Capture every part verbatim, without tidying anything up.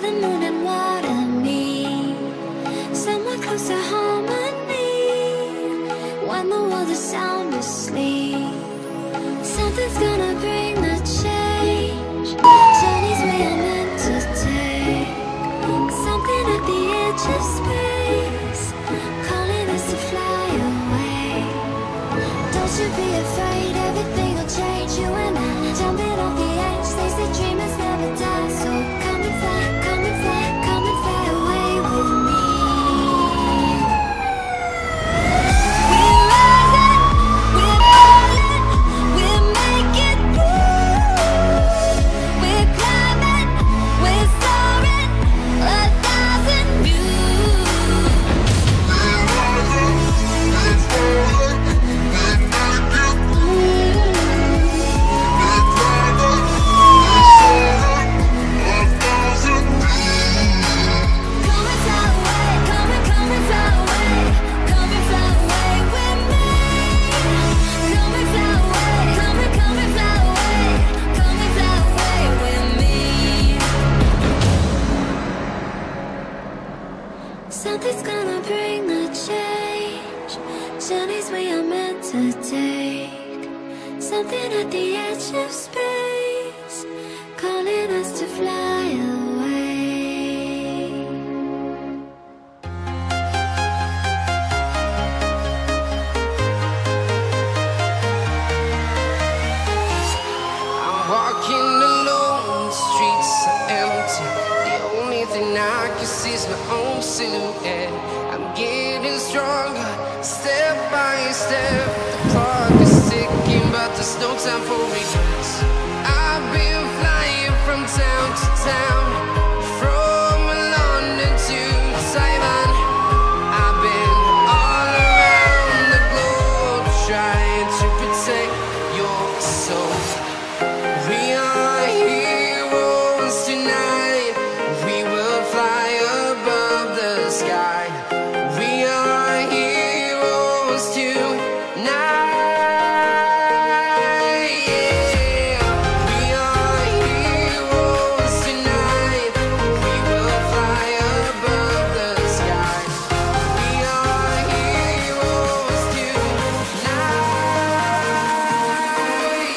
the moon and water me, somewhere close to harmony. When the world is sound asleep, something's gonna bring the change. Journeys we are meant to take, something at the edge of space, calling us to fly away. Don't you be afraid, everything will change. You and I, jumping off the edge. They say dreamers never die, so come and fly, come and fly, come and fly away with me. We're rising, we're falling, we're making through. We're climbing, we're soaring, a thousand views. We're rising, we're falling, we're making through. We're climbing, we're soaring, a thousand views. Come and fly away, come and come and fly away, come and fly away with me. Come and fly away, come and come and fly away, come and fly away with me. Something's gonna bring the change. Journeys we are meant to take, something at the edge of space, calling us to fly away. I'm walking alone, the streets are empty. The only thing I can see is my own silhouette. I'm getting stronger, step by step. The clock is ticking, but there's no time for regrets. I've been flying from town to town, from London to Taiwan. I've been all around the globe, trying to protect your soul. We are heroes tonight. We will fly above the sky. We are heroes tonight. Yeah. We are heroes tonight. We will fly above the sky. We are heroes tonight.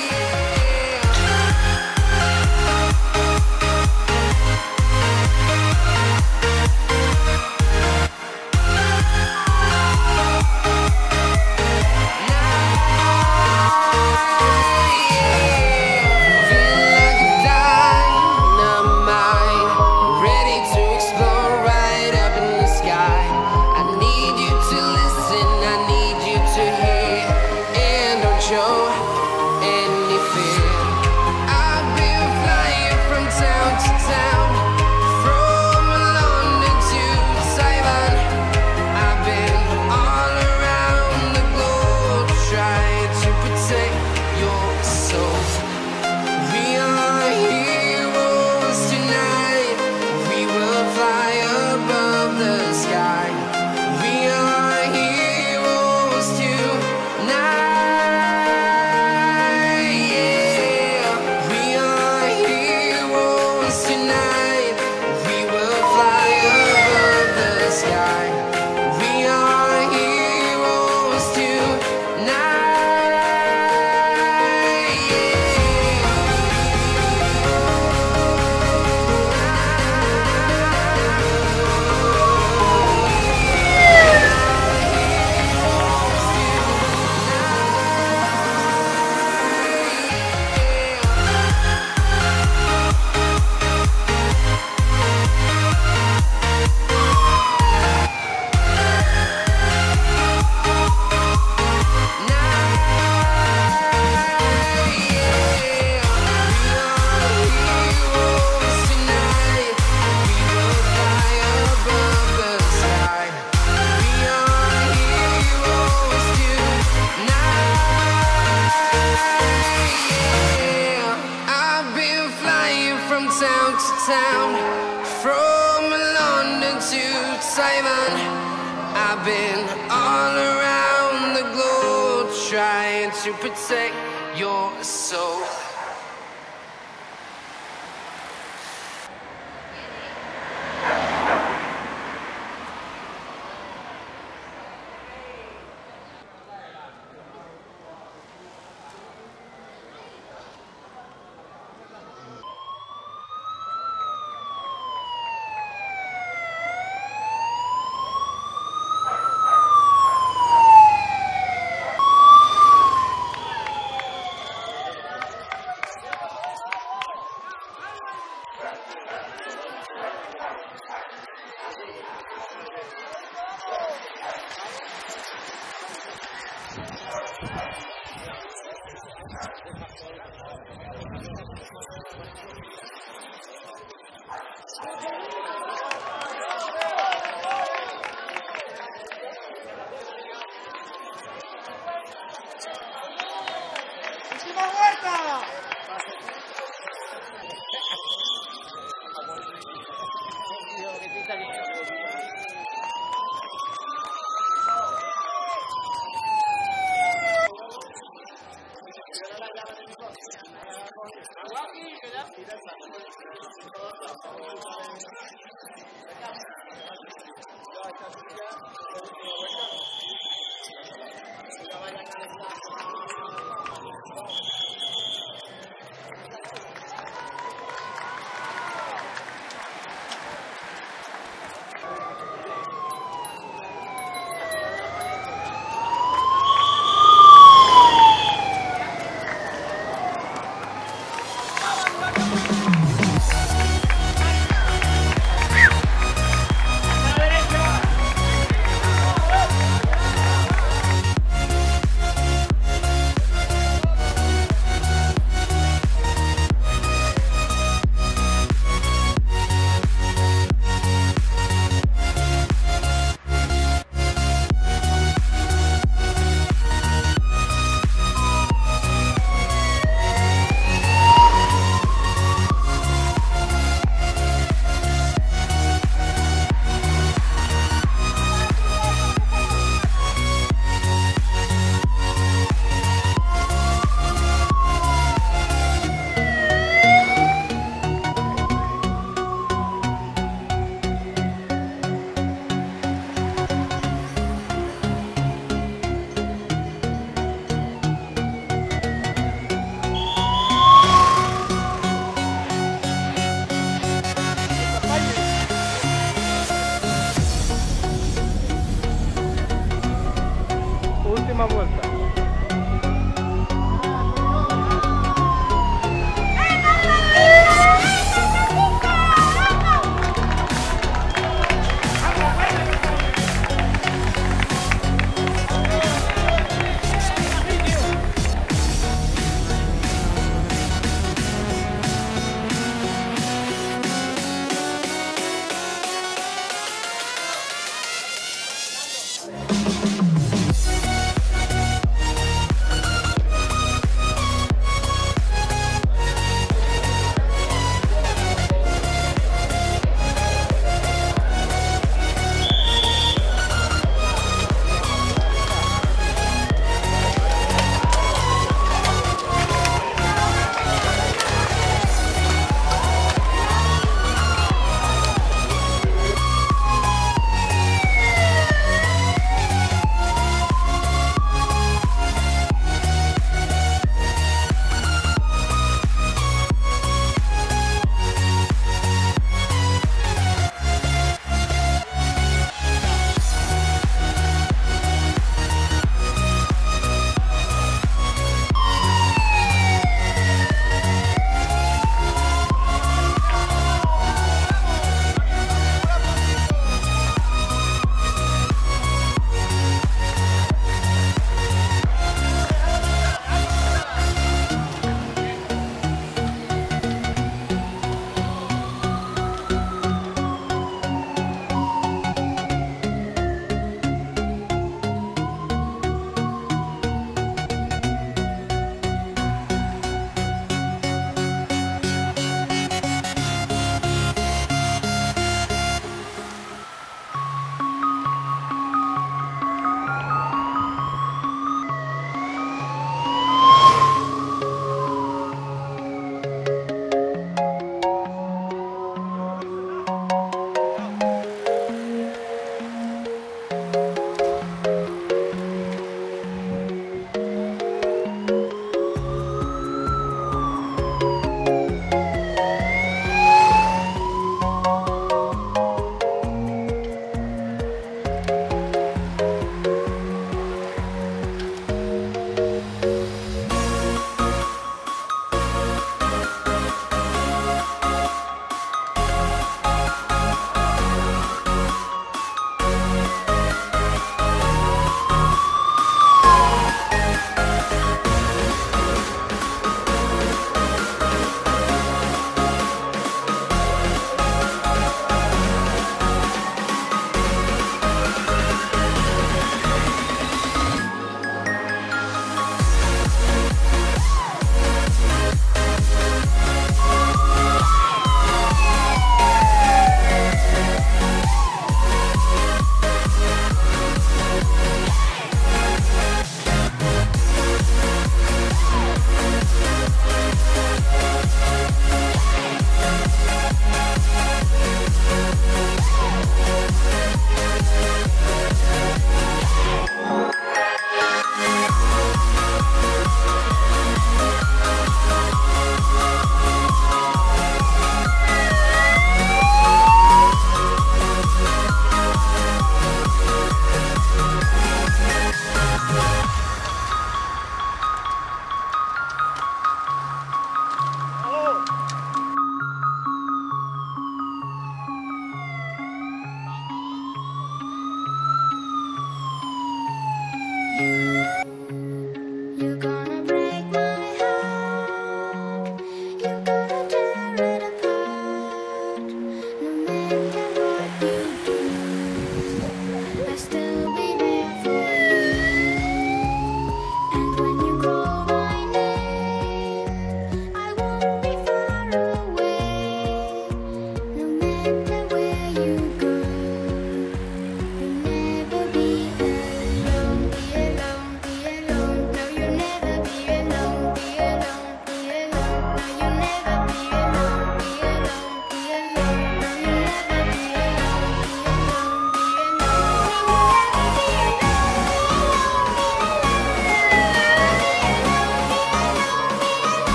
Town, from London to Taiwan. I've been all around the globe, trying to protect your soul.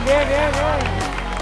Bien, bien, bien, bien.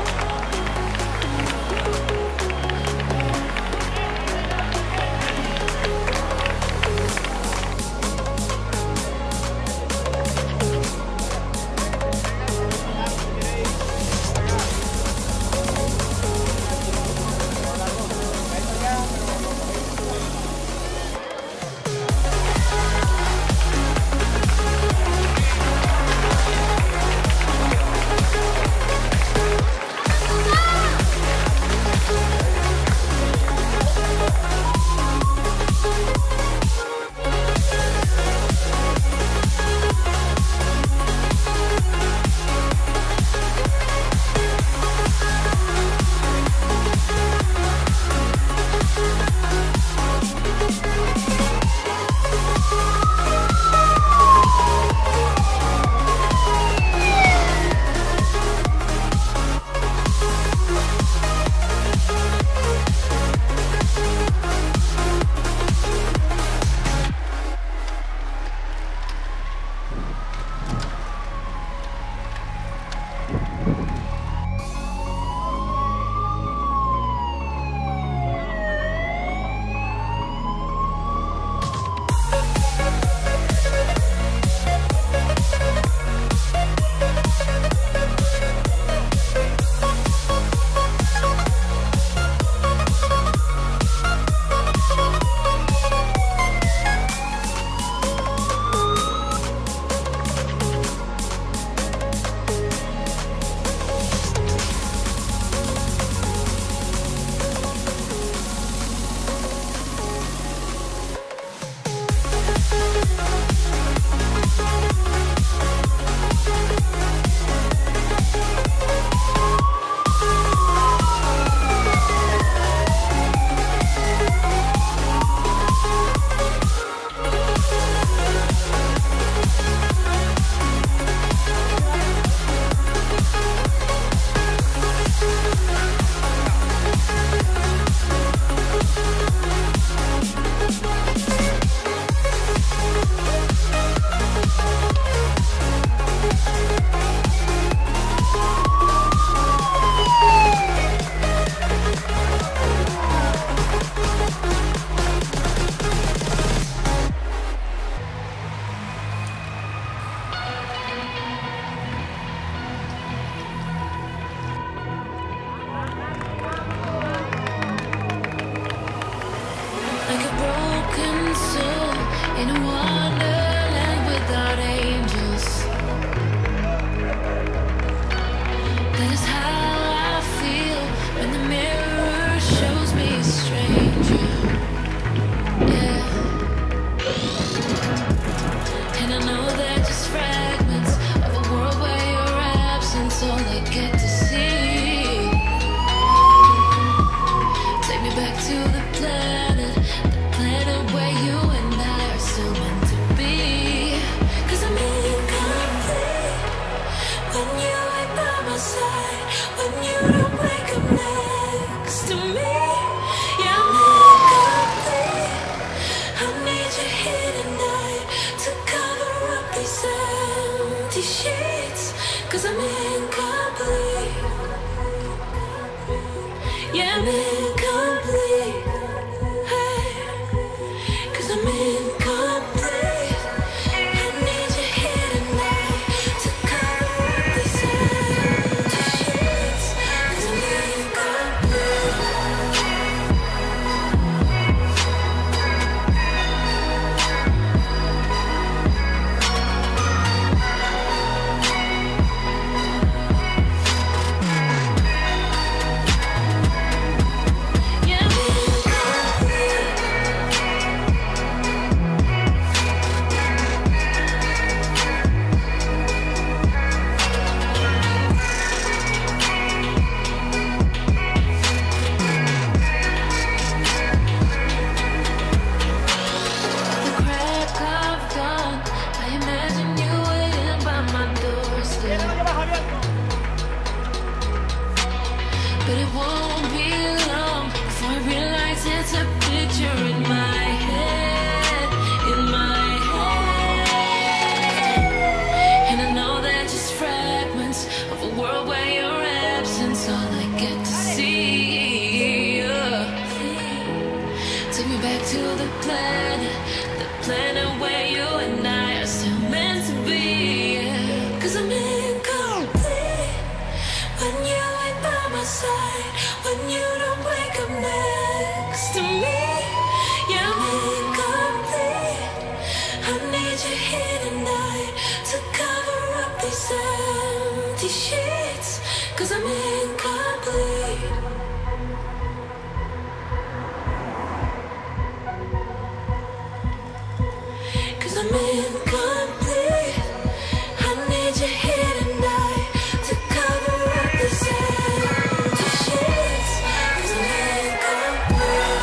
Like a broken soul in a wonderland without angels. That is how I feel when the mirror shows me a stranger. Yeah. And I know they're just fragments of a world where your absence all I get to see. Take me back to the planet, the planet where you and I are still meant to be. Cause I'm incomplete when you ain't by my side, when you don't wake up next to me. Yeah, I'm incomplete. I need you here tonight to cover up these empty sheets. Cause I'm incomplete. Yeah, I'm incomplete. Hey, cause I'm incomplete. I need you here tonight to cover up these empty sheets. Cause I'm incomplete. these empty sheets, 'cause I'm incomplete. Cause I'm incomplete. I need you here tonight to cover up these empty sheets, 'cause I'm incomplete.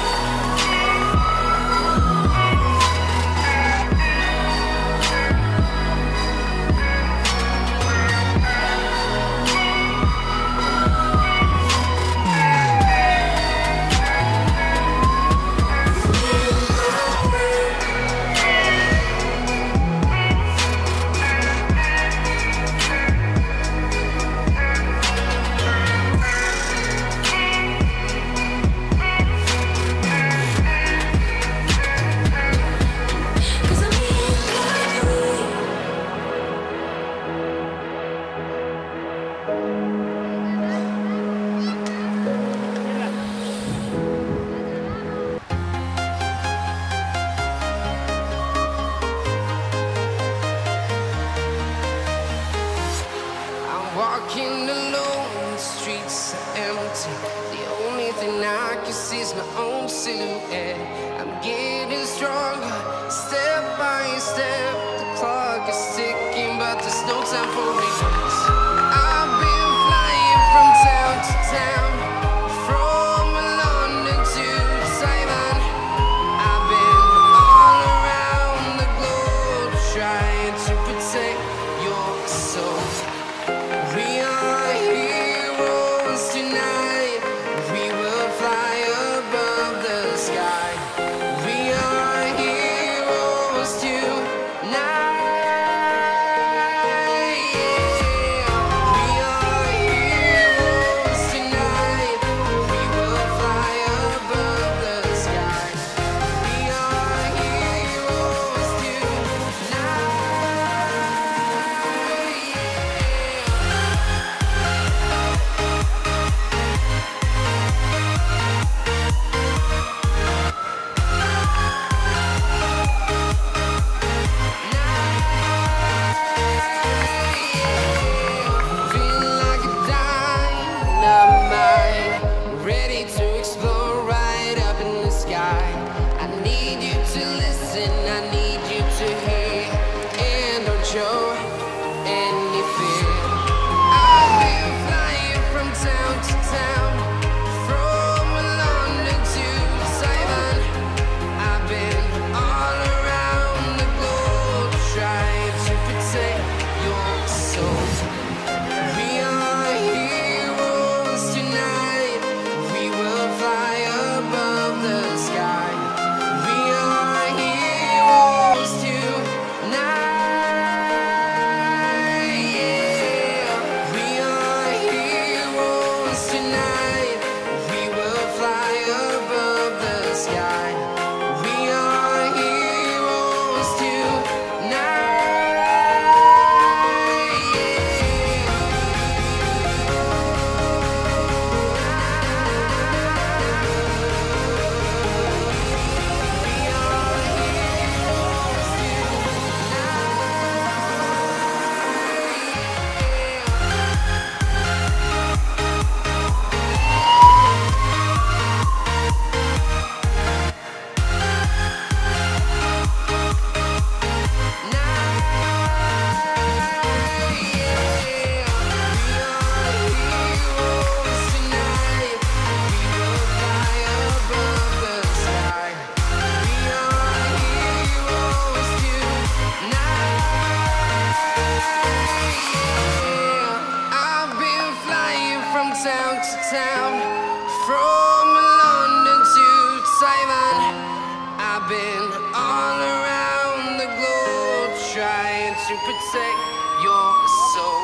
Walking alone, the streets are empty. The only thing I can see is my own silhouette. I'm getting stronger, step by step. The clock is ticking, but there's no time for regrets. I've been flying from town to town, from London to Taiwan. I've been all around the globe, trying to protect your soul. We are heroes tonight. We will fly above the sky. We are heroes tonight. Yeah. We are heroes tonight. We will fly above the sky. We are heroes tonight. Feel like a dynamite, ready to explore right up in the sky. I need you to listen, I need you to hear, and don't show any fear. I've been flying from town to town, from London to Taiwan. I've been all around the globe, trying to protect your soul. We are heroes tonight. We will fly above the sky. We are heroes tonight. Yeah. We are heroes tonight. We will fly above the sky. We are heroes tonight. Town to town, from London to Taiwan. I've been all around the globe, trying to protect your soul.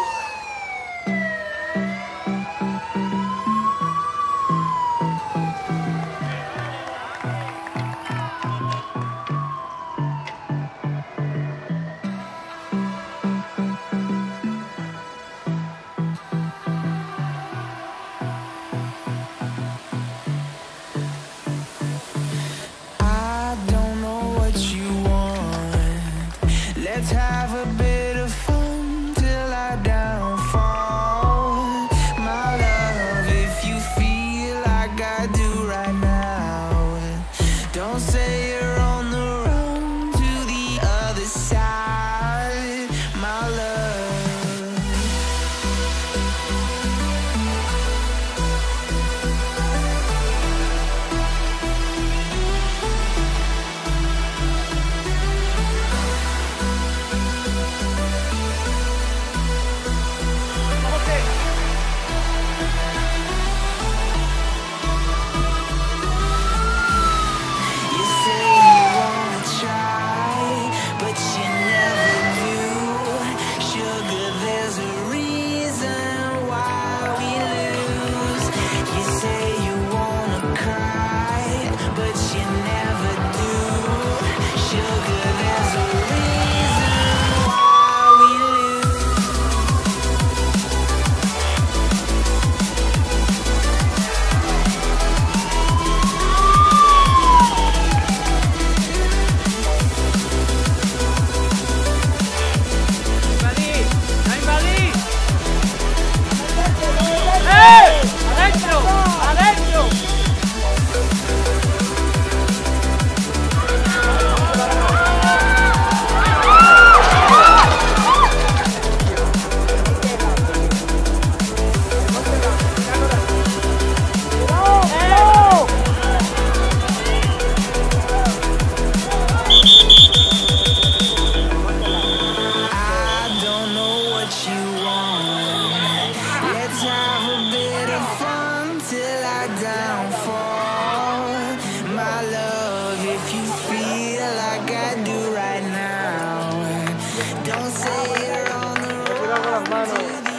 las manos.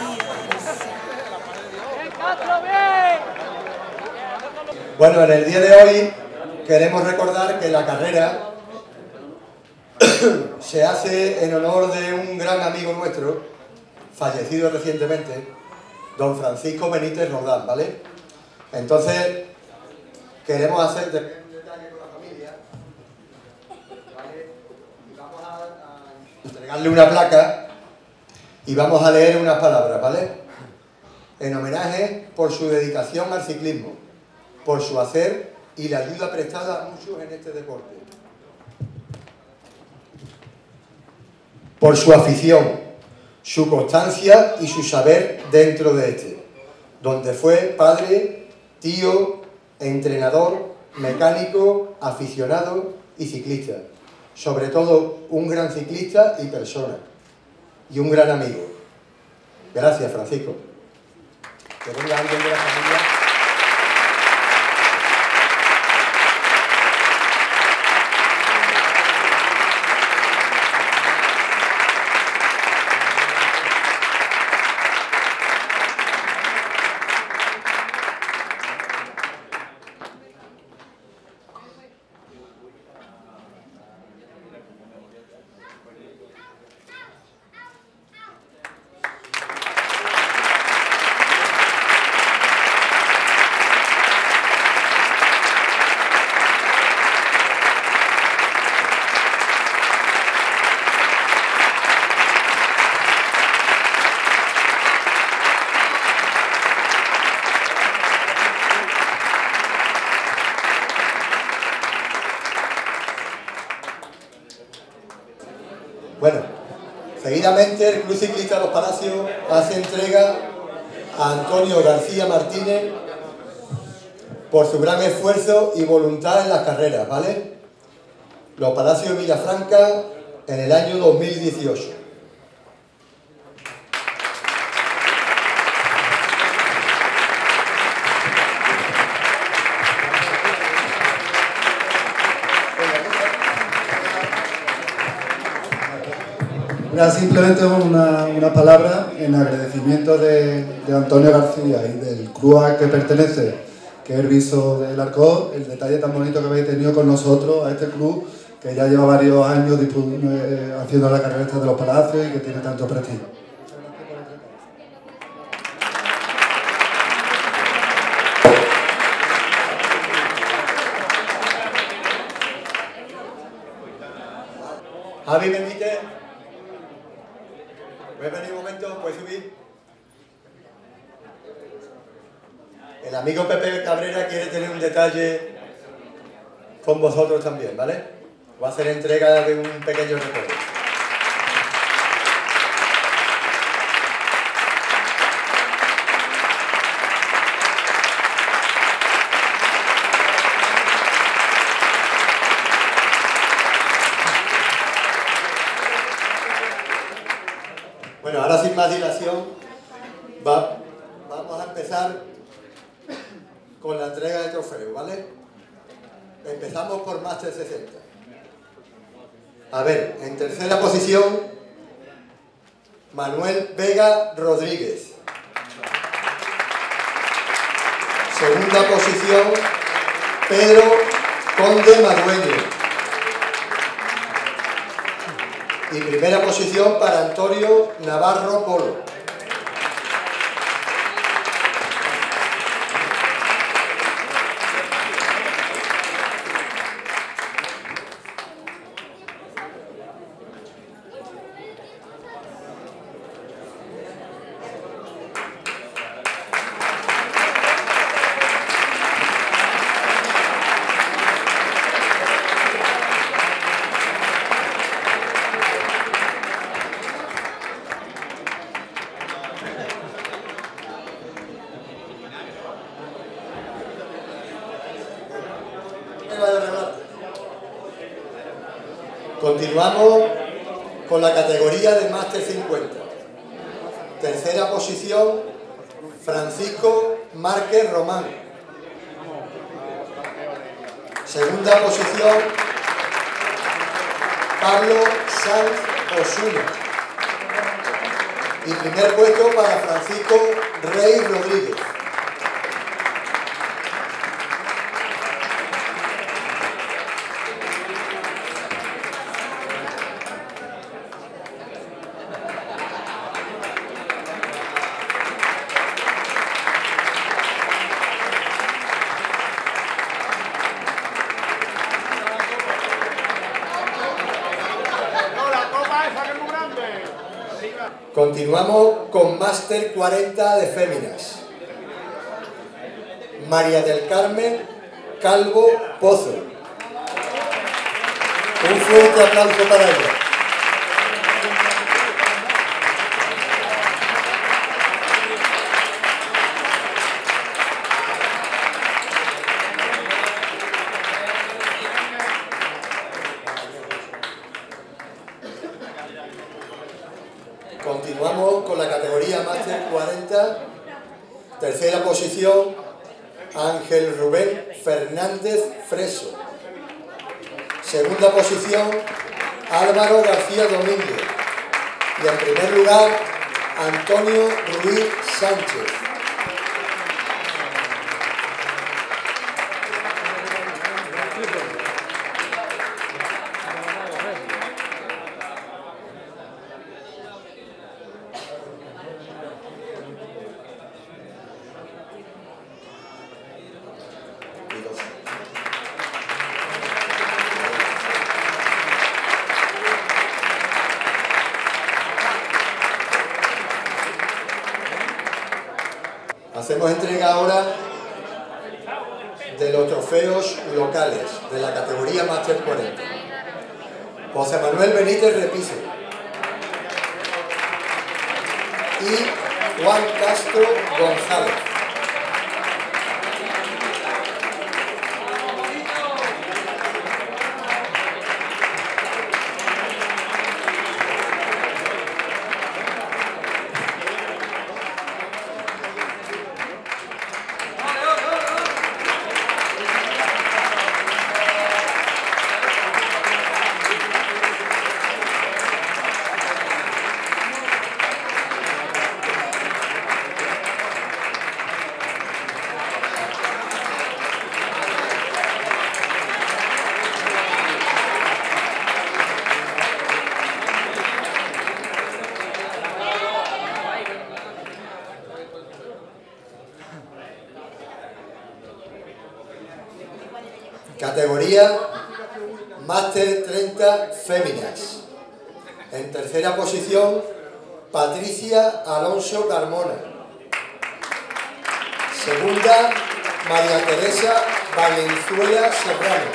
Bueno, en el día de hoy queremos recordar que la carrera se hace en honor de un gran amigo nuestro, fallecido recientemente, don Francisco Benítez Roldán, ¿vale? Entonces, queremos hacer un detalle con la familia, ¿vale? Y vamos a, a entregarle una placa y vamos a leer unas palabras, ¿vale? En homenaje por su dedicación al ciclismo, por su hacer y la ayuda prestada a muchos en este deporte. Por su afición, su constancia y su saber dentro de este, donde fue padre, tío, entrenador, mecánico, aficionado y ciclista. Sobre todo, un gran ciclista y persona. Y un gran amigo. Gracias, Francisco. Que venga alguien de la familia. Bueno, seguidamente el Club Ciclista Los Palacios hace entrega a Antonio García Martínez por su gran esfuerzo y voluntad en las carreras, ¿vale? Los Palacios de Villafranca en el año dos mil dieciocho. Era simplemente una, una palabra en agradecimiento de, de Antonio García y del club al que pertenece, que es el Viso del Arcó, el detalle tan bonito que habéis tenido con nosotros a este club, que ya lleva varios años eh, haciendo la carrera esta de los Palacios y que tiene tanto prestigio. Javi Benítez. ¿Puedes venir un momento? ¿Puedes subir? El amigo Pepe Cabrera quiere tener un detalle con vosotros también, ¿vale? Va a hacer entrega de un pequeño recuerdo. Bueno, ahora sin más dilación, va, vamos a empezar con la entrega de trofeos, ¿vale? Empezamos por Máster sesenta. A ver, en tercera posición, Manuel Vega Rodríguez. Segunda posición, Pedro Conde Madueño. Y primera posición para Antonio Navarro Polo. Continuamos con la categoría de Máster cincuenta. Tercera posición, Francisco Márquez Román. Segunda posición, Pablo Sanz Osuna. Y primer puesto para Francisco Rey Rodríguez. Continuamos con Máster cuarenta de féminas. María del Carmen Calvo Pozo. Un fuerte aplauso para ella. Continuamos con la categoría Máster cuarenta, tercera posición, Ángel Rubén Fernández Freso. Segunda posición, Álvaro García Domínguez. Y en primer lugar, Antonio Ruiz Sánchez. Hacemos entrega ahora de los trofeos locales de la categoría Máster cuarenta. José Manuel Benítez Repiso y Juan Castro González. Categoría Máster treinta Féminas. En tercera posición, Patricia Alonso Carmona. Segunda, María Teresa Valenzuela Serrano.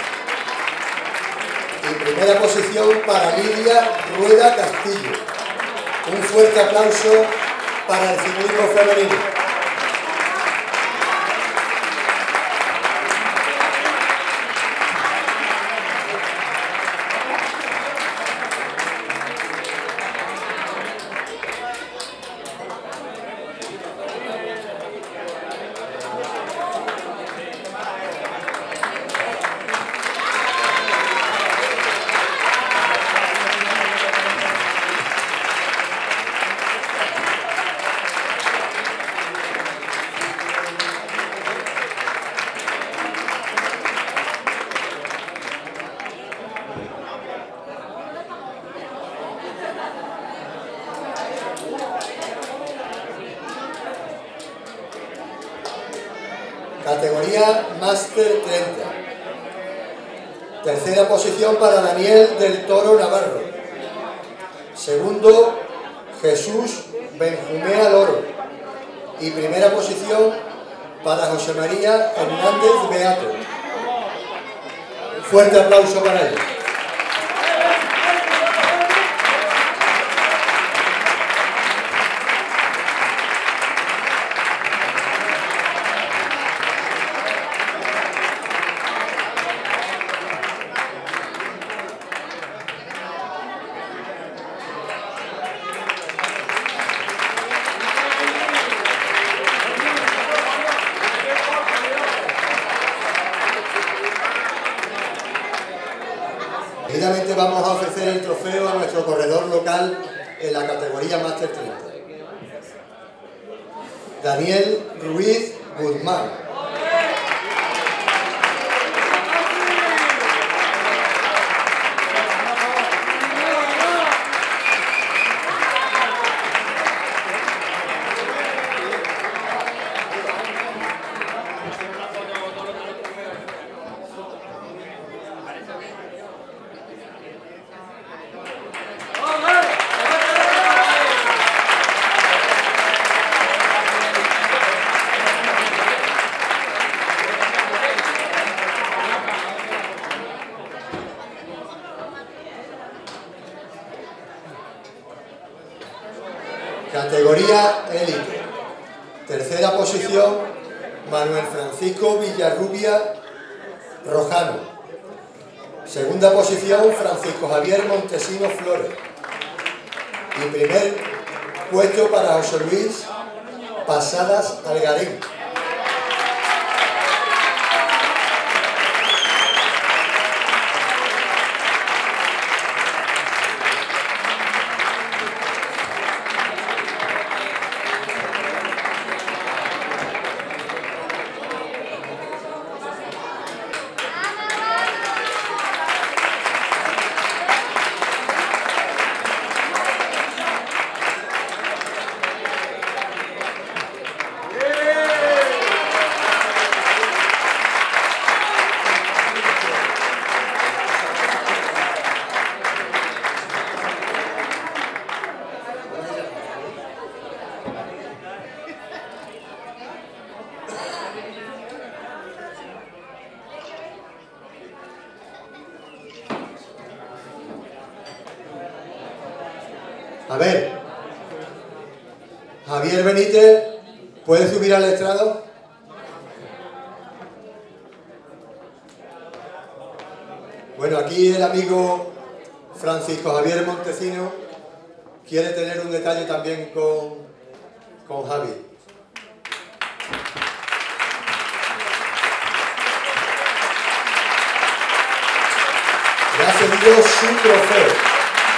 Y primera posición para Lidia Rueda Castillo. Un fuerte aplauso para el ciclismo femenino. Categoría Máster treinta. Tercera posición para Daniel del Toro Navarro. Segundo, Jesús Benjumea Loro. Y primera posición para José María Hernández Beato. Fuerte aplauso para ellos. Seguidamente vamos a ofrecer el trofeo a nuestro corredor local en la categoría Máster treinta. Daniel Ruiz Guzmán. Categoría élite. Tercera posición, Manuel Francisco Villarrubia Rojano. Segunda posición, Francisco Javier Montesino Flores. Y primer puesto para José Luis Pasadas Algarín. A ver, Javier Benítez, ¿puedes subir al estrado? Bueno, aquí el amigo Francisco Javier Montesino quiere tener un detalle también con, con Javi. Le ha cedido su trofeo.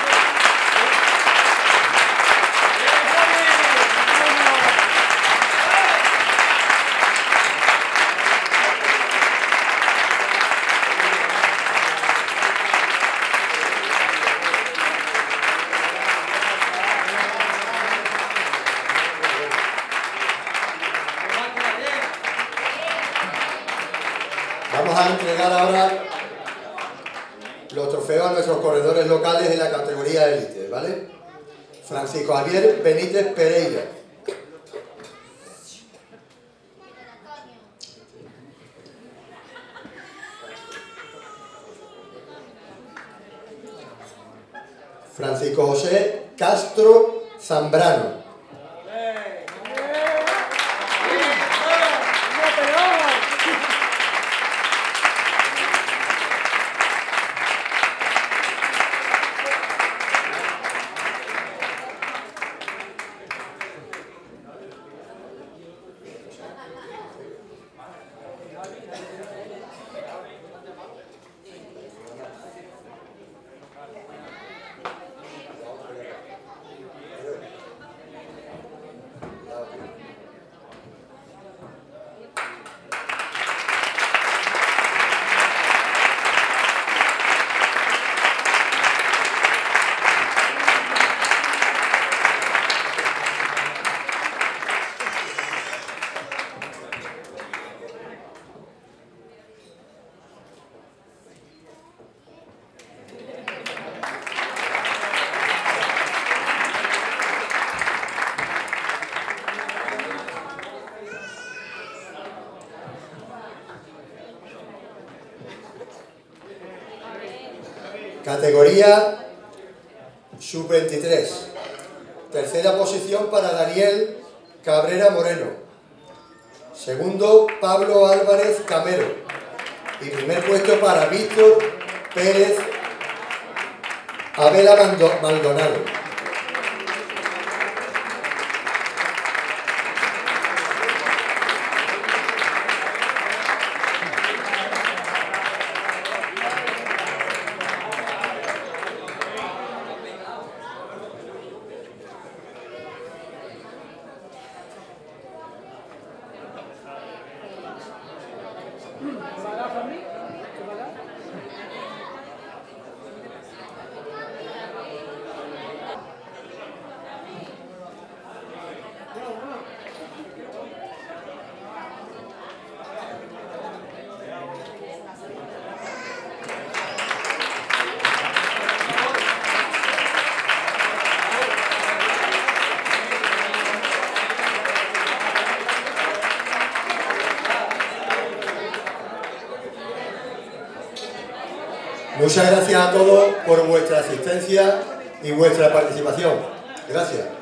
Vamos a entregar ahora los trofeos a nuestros corredores locales de la categoría élite, ¿vale? Francisco Javier Benítez Pereira. Francisco José Castro Zambrano. Categoría sub veintitrés. Tercera posición para Daniel Cabrera Moreno. Segundo, Pablo Álvarez Camero. Y primer puesto para Víctor Pérez Abela Maldonado. Muchas gracias a todos por vuestra asistencia y vuestra participación. Gracias.